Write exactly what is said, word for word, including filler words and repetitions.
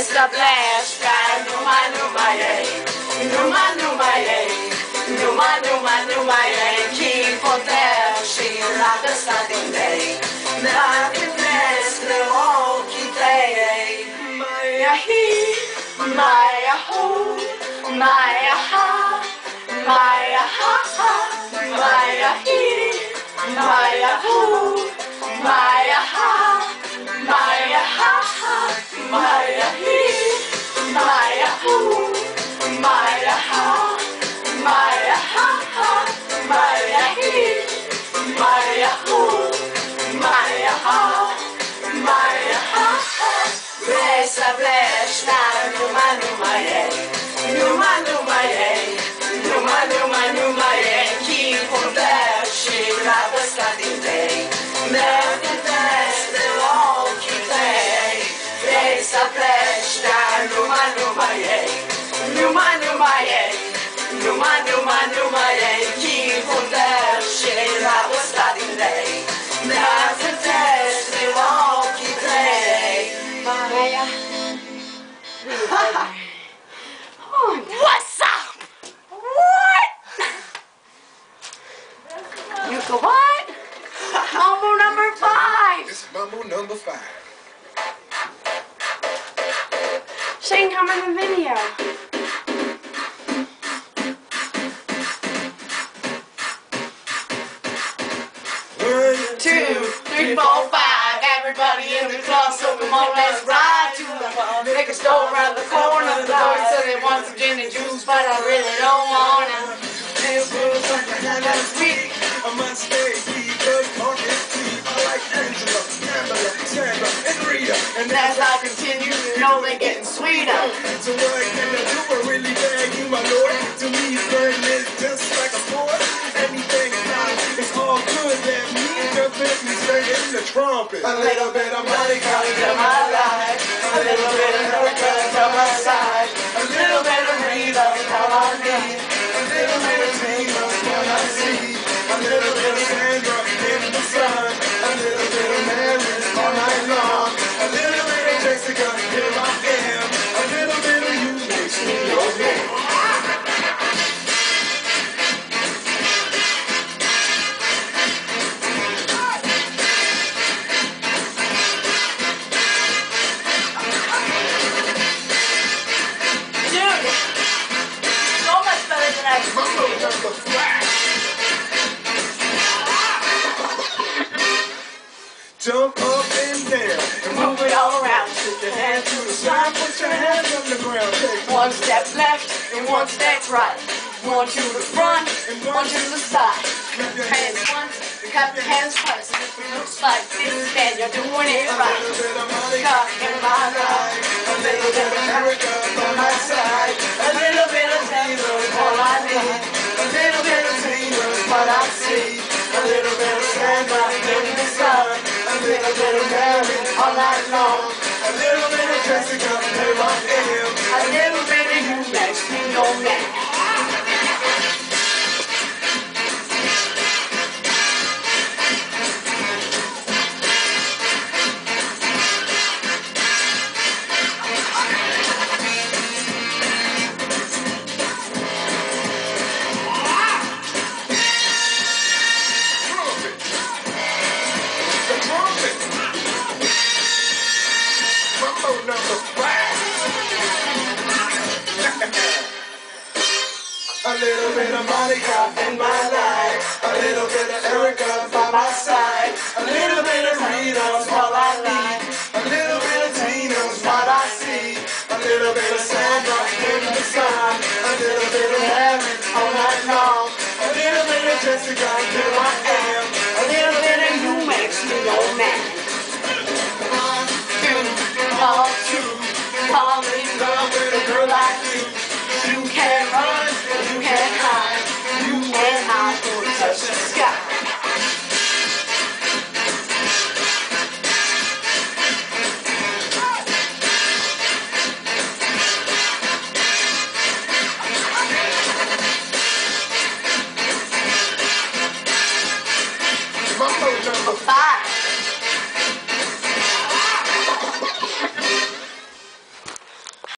Bless the blast, try Numa Numa yay, Numa Numa yay, Numa Numa Numa yay. Keep on dashing like a starting day. Nothing less than all keep day. Maya he, Maya ho, Maya ha, Maya ha ha, Maya he, Maya ho, Maya ha, Maya ha ha, Maya he, Maya ho, Maya ha, Maya ha ha, Maya he, Maya ho, Maya ha, Maya ha ha. Bless a bless, now Numa Numa yay, Numa Numa yay, Numa Numa Numa yay. Keep on dashing like a starting day. Never dance, they'll all keep playing. Bless a bless, now Numa Numa yay, Numa Numa yay, Numa Numa Numa yay. Keep on dashing like a starting day. Never dance, they'll all keep playing. Maya. What's up? What? You go what? Mambo number five. This is Mambo number five. Shane, come in the video. One, Two, three, four, five. Everybody in the club, so come on, let's ride to the pub. Liquor store around the corner. The boy said they want some gin and juice, but I really don't want it. Feel good, something kind of sweet. I must stay because on this team I like Angela, Pamela, Sandra, and Rita. And as I continue, you know they're getting sweeter. So what can I do? I really beg you, my lord. To me, flirting is just like a sport. Anything fine, it's all good. That means just let me stay in the trumpet. A little bit of money comes to my life. A little bit of her comes to my side. A little bit of Rita is all I need. A little bit of Tina is what I see. A little bit of Sandra in the sun. A little bit of Mary all night long. A little bit of Jessica, here I am. A little bit of you makes me your man. Dude, so much better than I Mambo number five. Jump up and down and move it all around. Put your hands to the side. put your hands on the ground. Take One step left and one step right. One to the front and one to the side. Clap your Hands once, clap your hands twice. And if it looks like this, then you're doing it a right. little bit of money Got in my life. a little bit of Erica on my side. A little bit of Taylor is all I need. A little bit of Tina is what I see. A little bit of Sandra in the sun. A little bit of Mary All night long. a little bit of Jessica, here I am. A little bit of you makes me your man. The trumpet. Mambo number five. A little bit of Monica in my life. A little bit of Erica by my side. A little bit of Rita's all I need. A little bit of Tina's what I see. A little bit of Sandra in the sun. A little bit of Mary all night long. A little bit of Jessica, here I am.